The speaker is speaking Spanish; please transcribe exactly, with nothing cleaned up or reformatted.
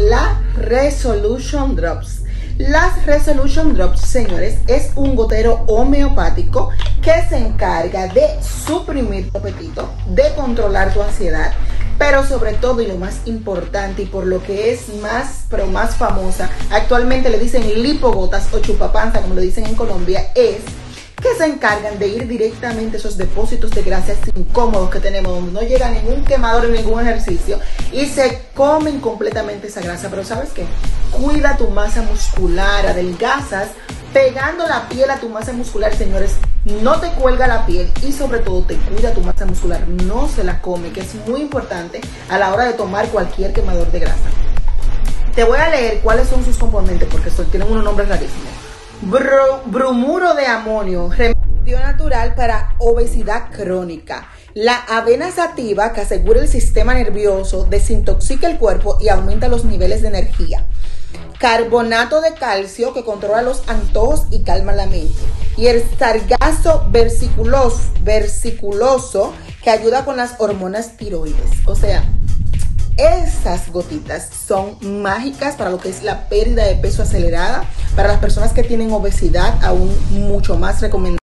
la Resolution Drops. Las Resolution Drops, señores, es un gotero homeopático que se encarga de suprimir tu apetito, de controlar tu ansiedad, pero sobre todo, y lo más importante, y por lo que es más, pero más famosa, actualmente le dicen lipogotas o chupapanza, como le dicen en Colombia, es que se encargan de ir directamente a esos depósitos de grasas incómodos que tenemos, donde no llega ningún quemador ni ningún ejercicio, y se comen completamente esa grasa. Pero ¿sabes qué? Cuida tu masa muscular, adelgazas, pegando la piel a tu masa muscular, señores. No te cuelga la piel y sobre todo te cuida tu masa muscular, no se la come, que es muy importante a la hora de tomar cualquier quemador de grasa. Te voy a leer cuáles son sus componentes, porque estos tienen unos nombres rarísimos. Bro, bromuro de amonio, remedio natural para obesidad crónica. La avena sativa, que asegura el sistema nervioso, desintoxica el cuerpo y aumenta los niveles de energía. Carbonato de calcio, que controla los antojos y calma la mente. Y el sargazo versiculoso, versiculoso, que ayuda con las hormonas tiroides. O sea, esas gotitas son mágicas para lo que es la pérdida de peso acelerada, para las personas que tienen obesidad, aún mucho más recomendable.